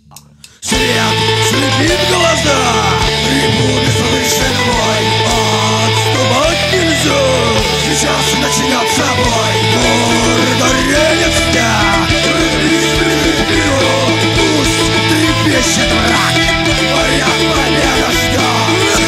Свет слепит глаза, трибуны слышен бой. Отступать нельзя, сейчас начнется бой. Гордо реликся, рыцарь вперед, пусть трепещет враг, моя победа ждет.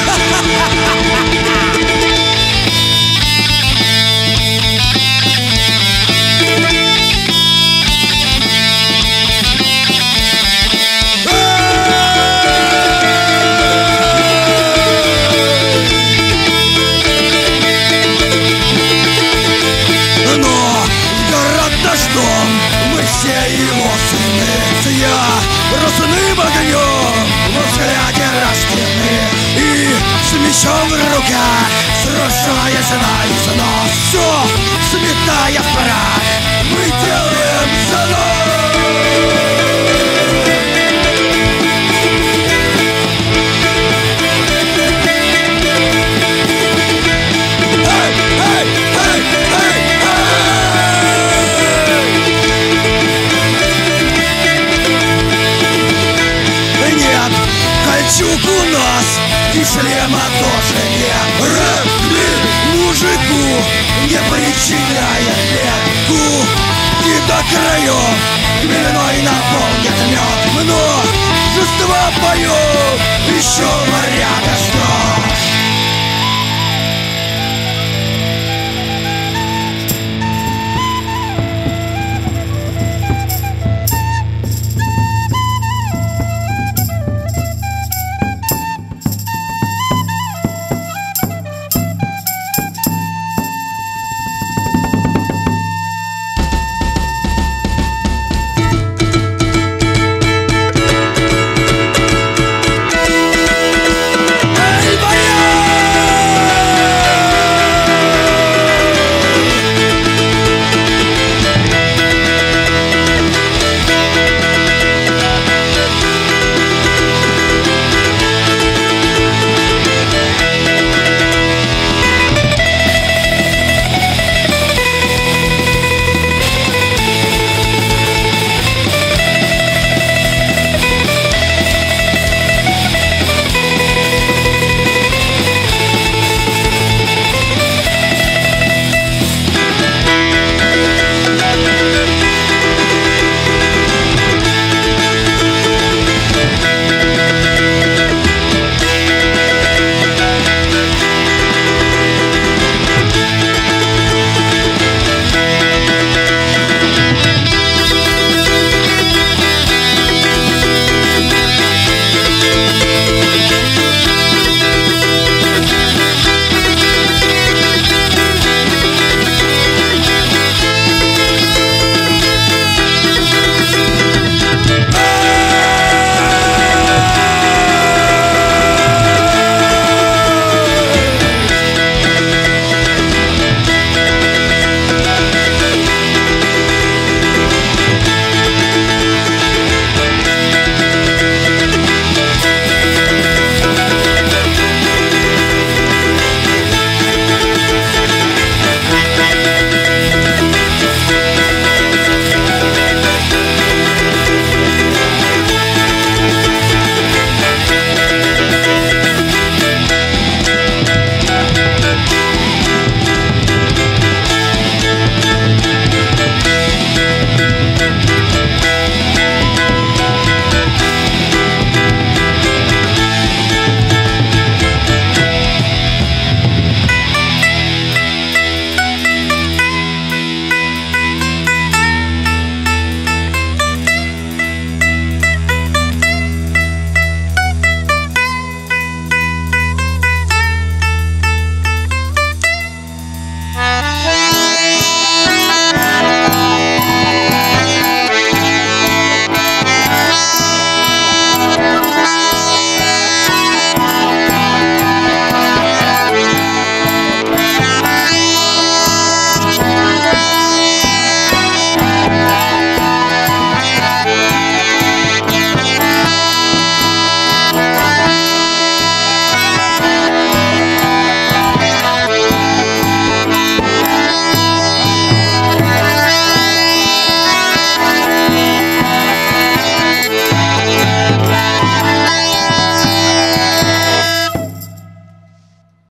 Мы все его сыны, росным огнем во взгляде рождены. И с мечом в руках, сражаясь наизнос, все сметая в прах, мы делаем занос. Кольчуг у нас и шлема тоже нет. Рugby мужику не причиняет вред. Кубки до краев хмельной наполнит мед. Множество боев еще в рядах